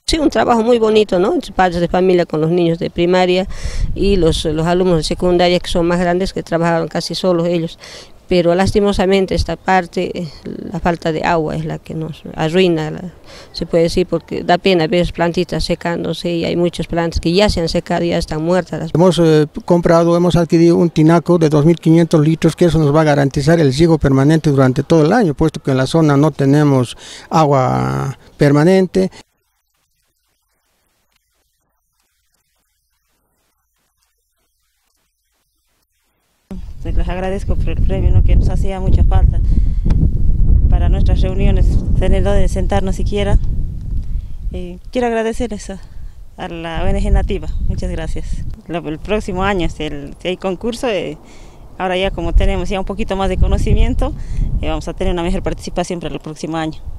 Sí, un trabajo muy bonito, ¿no? Entre padres de familia con los niños de primaria y los alumnos de secundaria que son más grandes, que trabajaban casi solos ellos. Pero lastimosamente esta parte, la falta de agua es la que nos arruina, se puede decir, porque da pena ver plantitas secándose y hay muchas plantas que ya se han secado y ya están muertas. Hemos hemos adquirido un tinaco de 2.500 litros, que eso nos va a garantizar el riego permanente durante todo el año, puesto que en la zona no tenemos agua permanente. Les agradezco por el premio, ¿no?, que nos hacía mucha falta para nuestras reuniones, tener donde sentarnos siquiera. Quiero agradecerles a la ONG Nativa, muchas gracias. El próximo año, si hay concurso, ahora ya como tenemos ya un poquito más de conocimiento, vamos a tener una mejor participación para el próximo año.